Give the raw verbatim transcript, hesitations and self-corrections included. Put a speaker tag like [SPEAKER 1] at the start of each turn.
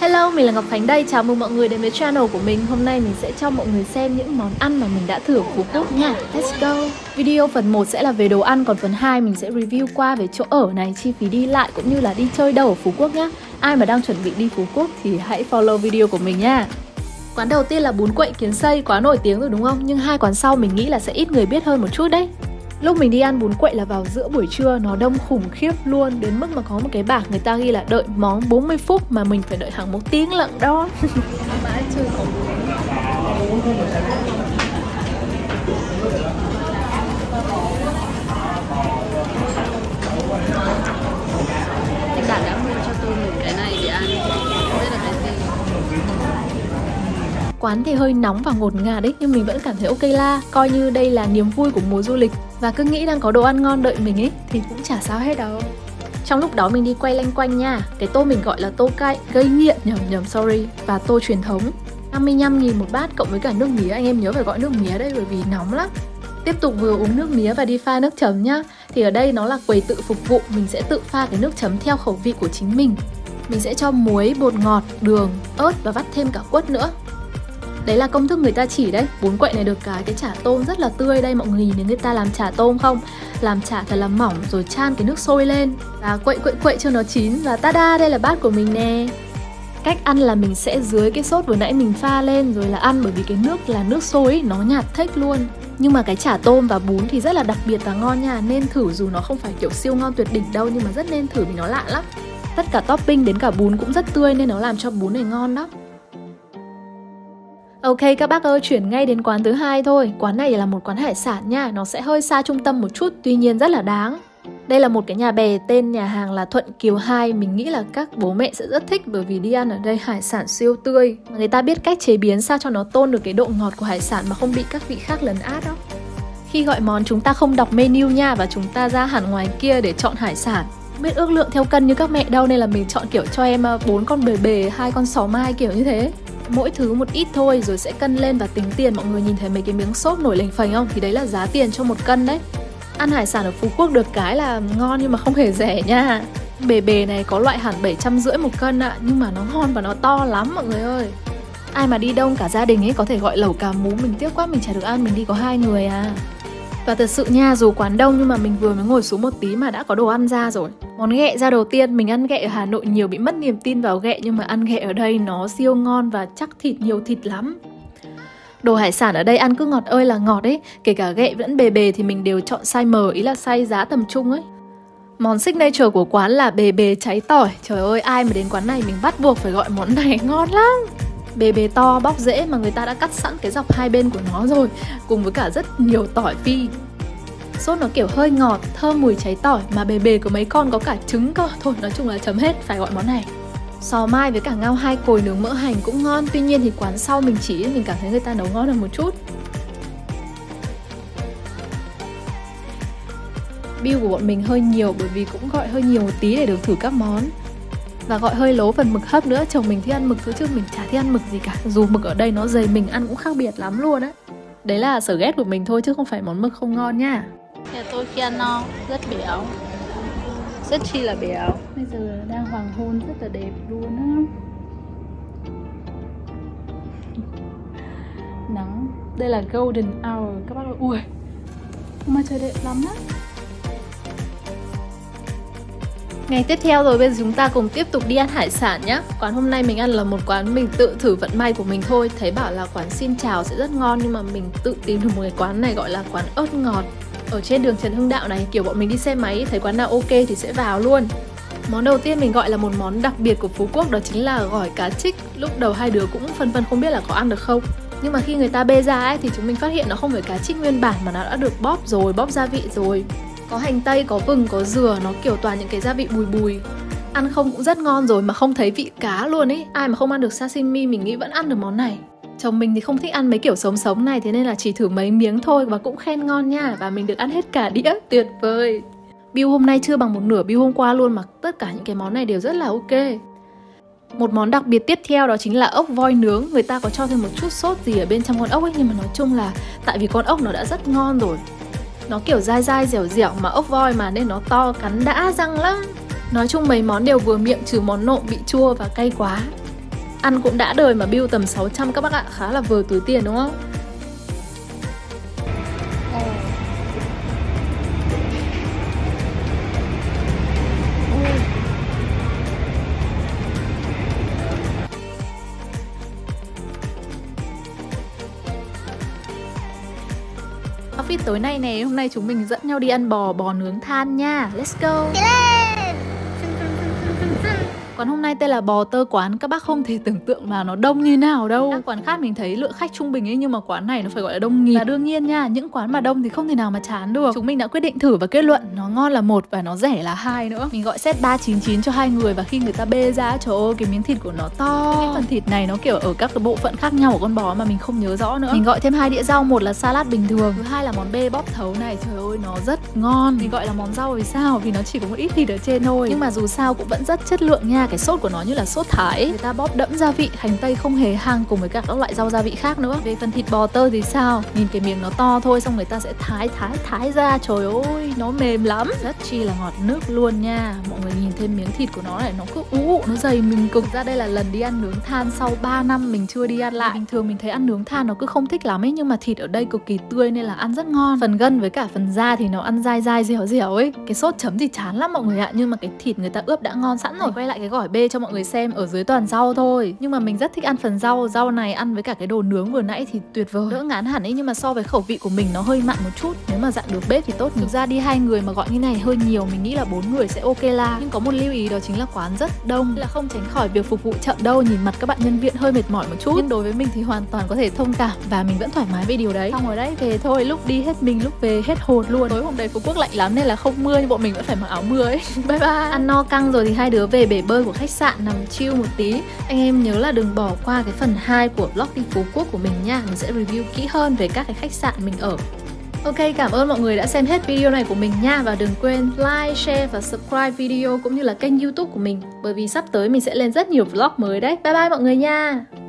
[SPEAKER 1] Hello, mình là Ngọc Khánh đây, chào mừng mọi người đến với channel của mình. Hôm nay mình sẽ cho mọi người xem những món ăn mà mình đã thử ở Phú Quốc nha. Let's go! Video phần một sẽ là về đồ ăn, còn phần hai mình sẽ review qua về chỗ ở này, chi phí đi lại cũng như là đi chơi đâu ở Phú Quốc nhá. Ai mà đang chuẩn bị đi Phú Quốc thì hãy follow video của mình nha. Quán đầu tiên là bún quậy Kiến Xây, quá nổi tiếng rồi đúng không? Nhưng hai quán sau mình nghĩ là sẽ ít người biết hơn một chút đấy. Lúc mình đi ăn bún quậy là vào giữa buổi trưa, nó đông khủng khiếp luôn. Đến mức mà có một cái bảng người ta ghi là đợi món bốn mươi phút mà mình phải đợi hàng một tiếng lận đó. Mãi chưa có
[SPEAKER 2] Anh Đạt đã mua cho tôi một cái này để ăn. Không biết là cái gì.
[SPEAKER 1] Quán thì hơi nóng và ngột ngạt đấy, nhưng mình vẫn cảm thấy ok la. Coi như đây là niềm vui của mùa du lịch. Và cứ nghĩ đang có đồ ăn ngon đợi mình ấy thì cũng chả sao hết đâu. Trong lúc đó mình đi quay lanh quanh nha. Cái tô mình gọi là tô cay, gây nghiện, nhầm nhầm sorry. Và tô truyền thống năm mươi lăm nghìn một bát cộng với cả nước mía. Anh em nhớ phải gọi nước mía đây bởi vì nóng lắm. Tiếp tục vừa uống nước mía và đi pha nước chấm nhá. Thì ở đây nó là quầy tự phục vụ. Mình sẽ tự pha cái nước chấm theo khẩu vị của chính mình. Mình sẽ cho muối, bột ngọt, đường, ớt và vắt thêm cả quất nữa. Đấy là công thức người ta chỉ đấy. Bún quậy này được cái cái chả tôm rất là tươi. Đây mọi người nhìn thấy người ta làm chả tôm không? Làm chả thật là mỏng rồi chan cái nước sôi lên và quậy quậy quậy cho nó chín. Và tada, đây là bát của mình nè. Cách ăn là mình sẽ dưới cái sốt vừa nãy mình pha lên rồi là ăn. Bởi vì cái nước là nước sôi ấy, nó nhạt thếch luôn. Nhưng mà cái chả tôm và bún thì rất là đặc biệt và ngon nha. Nên thử dù nó không phải kiểu siêu ngon tuyệt đỉnh đâu, nhưng mà rất nên thử vì nó lạ lắm. Tất cả topping đến cả bún cũng rất tươi nên nó làm cho bún này ngon đó. Ok các bác ơi, chuyển ngay đến quán thứ hai thôi. Quán này là một quán hải sản nha. Nó sẽ hơi xa trung tâm một chút, tuy nhiên rất là đáng. Đây là một cái nhà bè, tên nhà hàng là Thuận Kiều hai. Mình nghĩ là các bố mẹ sẽ rất thích bởi vì đi ăn ở đây hải sản siêu tươi. Người ta biết cách chế biến sao cho nó tôn được cái độ ngọt của hải sản mà không bị các vị khác lấn át đó. Khi gọi món chúng ta không đọc menu nha, và chúng ta ra hẳn ngoài kia để chọn hải sản. Không biết ước lượng theo cân như các mẹ đâu nên là mình chọn kiểu cho em bốn con bề bề, hai con sò mai kiểu như thế. Mỗi thứ một ít thôi rồi sẽ cân lên và tính tiền. Mọi người nhìn thấy mấy cái miếng xốp nổi lềnh phềnh không? Thì đấy là giá tiền cho một cân đấy. Ăn hải sản ở Phú Quốc được cái là ngon nhưng mà không hề rẻ nha. Bề bề này có loại hẳn bảy trăm rưỡi một cân ạ. À, nhưng mà nó ngon và nó to lắm mọi người ơi. Ai mà đi đông cả gia đình ấy có thể gọi lẩu cà mú. Mình tiếc quá mình chả được ăn, mình đi có hai người à. Và thật sự nha, dù quán đông nhưng mà mình vừa mới ngồi xuống một tí mà đã có đồ ăn ra rồi. Món ghẹ ra đầu tiên, mình ăn ghẹ ở Hà Nội nhiều bị mất niềm tin vào ghẹ. Nhưng mà ăn ghẹ ở đây nó siêu ngon và chắc thịt nhiều thịt lắm. Đồ hải sản ở đây ăn cứ ngọt ơi là ngọt ấy. Kể cả ghẹ vẫn bề bề thì mình đều chọn size M, ý là size giá tầm trung ấy. Món signature của quán là bề bề cháy tỏi. Trời ơi, ai mà đến quán này mình bắt buộc phải gọi món này, ngon lắm. Bề bề to, bóc dễ mà người ta đã cắt sẵn cái dọc hai bên của nó rồi, cùng với cả rất nhiều tỏi phi. Sốt nó kiểu hơi ngọt, thơm mùi cháy tỏi, mà bề bề của mấy con có cả trứng cơ. Thôi nói chung là chấm hết, phải gọi món này. Sò mai với cả ngao hai cồi nướng mỡ hành cũng ngon. Tuy nhiên thì quán sau mình chỉ mình cảm thấy người ta nấu ngon hơn một chút. Bill của bọn mình hơi nhiều bởi vì cũng gọi hơi nhiều một tí để được thử các món. Và gọi hơi lố phần mực hấp nữa. Chồng mình thích ăn mực thôi chứ mình chả thích ăn mực gì cả. Dù mực ở đây nó dày mình ăn cũng khác biệt lắm luôn á. Đấy là sở ghét của mình thôi chứ không phải món mực không ngon nha.
[SPEAKER 2] Nhà tôi khi ăn no, rất béo. Rất chi là béo.
[SPEAKER 1] Bây giờ đang hoàng hôn rất là đẹp luôn á. Nắng. Đây là golden hour các bác ơi. Ui, mà trời đẹp lắm á. Ngày tiếp theo rồi, bây giờ chúng ta cùng tiếp tục đi ăn hải sản nhé. Quán hôm nay mình ăn là một quán mình tự thử vận may của mình thôi. Thấy bảo là quán Xin Chào sẽ rất ngon, nhưng mà mình tự tìm được một cái quán này gọi là quán ớt ngọt. Ở trên đường Trần Hưng Đạo này, kiểu bọn mình đi xe máy thấy quán nào ok thì sẽ vào luôn. Món đầu tiên mình gọi là một món đặc biệt của Phú Quốc, đó chính là gỏi cá trích. Lúc đầu hai đứa cũng phân vân không biết là có ăn được không. Nhưng mà khi người ta bê ra ấy thì chúng mình phát hiện nó không phải cá trích nguyên bản mà nó đã được bóp rồi, bóp gia vị rồi. Có hành tây, có vừng, có dừa, nó kiểu toàn những cái gia vị bùi bùi. Ăn không cũng rất ngon rồi mà không thấy vị cá luôn ấy. Ai mà không ăn được sashimi mình nghĩ vẫn ăn được món này. Chồng mình thì không thích ăn mấy kiểu sống sống này, thế nên là chỉ thử mấy miếng thôi và cũng khen ngon nha. Và mình được ăn hết cả đĩa, tuyệt vời. Bill hôm nay chưa bằng một nửa Bill hôm qua luôn, mà tất cả những cái món này đều rất là ok. Một món đặc biệt tiếp theo đó chính là ốc voi nướng. Người ta có cho thêm một chút sốt gì ở bên trong con ốc ấy, nhưng mà nói chung là tại vì con ốc nó đã rất ngon rồi. Nó kiểu dai dai dẻo dẻo mà ốc voi mà nên nó to cắn đã răng lắm. Nói chung mấy món đều vừa miệng trừ món nộm bị chua và cay quá. Ăn cũng đã đời mà bill tầm sáu trăm các bác ạ, khá là vừa túi tiền đúng không? Outfit tối nay nè, hôm nay chúng mình dẫn nhau đi ăn bò, bò nướng than nha. Let's go! Quán hôm nay tên là Bò Tơ Quán. Các bác không thể tưởng tượng là nó đông như nào đâu. Các quán khác mình thấy lượng khách trung bình ấy, nhưng mà quán này nó phải gọi là đông nghịt. Và đương nhiên nha, những quán mà đông thì không thể nào mà chán được. Chúng mình đã quyết định thử và kết luận nó ngon là một và nó rẻ là hai nữa. Mình gọi set ba chín chín cho hai người, và khi người ta bê ra, trời ơi, cái miếng thịt của nó to. Cái phần thịt này nó kiểu ở các cái bộ phận khác nhau của con bò mà mình không nhớ rõ nữa. Mình gọi thêm hai đĩa rau, một là salad bình thường, thứ hai là món bê bóp thấu này. Trời ơi, nó rất ngon. Mình gọi là món rau vì sao? Vì nó chỉ có một ít thịt ở trên thôi, nhưng mà dù sao cũng vẫn rất chất lượng nha. Cái sốt của nó như là sốt Thái, người ta bóp đẫm gia vị, hành tây không hề hăng cùng với cả các loại rau gia vị khác nữa. Về phần thịt bò tơ thì sao? Nhìn cái miếng nó to thôi, xong người ta sẽ thái thái thái ra, trời ơi, nó mềm lắm, rất chi là ngọt nước luôn nha. Mọi người nhìn thêm miếng thịt của nó này, nó cứ ú ụ, nó dày mình cực. Ra đây là lần đi ăn nướng than sau ba năm mình chưa đi ăn lại. Bình thường mình thấy ăn nướng than nó cứ không thích lắm ấy, nhưng mà thịt ở đây cực kỳ tươi nên là ăn rất ngon. Phần gân với cả phần da thì nó ăn dai dai dẻo dẻo ấy. Cái sốt chấm thì chán lắm mọi người ạ, nhưng mà cái thịt người ta ướp đã ngon sẵn rồi. Quay lại cái gỏi bê cho mọi người xem, ở dưới toàn rau thôi, nhưng mà mình rất thích ăn phần rau. Rau này ăn với cả cái đồ nướng vừa nãy thì tuyệt vời, đỡ ngán hẳn ấy, nhưng mà so với khẩu vị của mình nó hơi mặn một chút. Nếu mà dặn được bếp thì tốt. Thực ra đi hai người mà gọi như này hơi nhiều, mình nghĩ là bốn người sẽ ok la. Nhưng có một lưu ý đó chính là quán rất đông, là không tránh khỏi việc phục vụ chậm đâu. Nhìn mặt các bạn nhân viên hơi mệt mỏi một chút, nhưng đối với mình thì hoàn toàn có thể thông cảm và mình vẫn thoải mái với điều đấy. Xong rồi đấy, về thôi, lúc đi hết mình, lúc về hết hồn luôn. Tối hôm đấy Phú Quốc lạnh lắm nên là không mưa, nhưng bọn mình vẫn phải mặc áo mưa ấy. Bye bye. Ăn no căng rồi thì hai đứa về bể bơi của khách sạn nằm chill một tí. Anh em nhớ là đừng bỏ qua cái phần hai của vlog đi Phú Quốc của mình nha. Mình sẽ review kỹ hơn về các cái khách sạn mình ở. Ok, cảm ơn mọi người đã xem hết video này của mình nha. Và đừng quên like, share và subscribe video cũng như là kênh YouTube của mình, bởi vì sắp tới mình sẽ lên rất nhiều vlog mới đấy. Bye bye mọi người nha.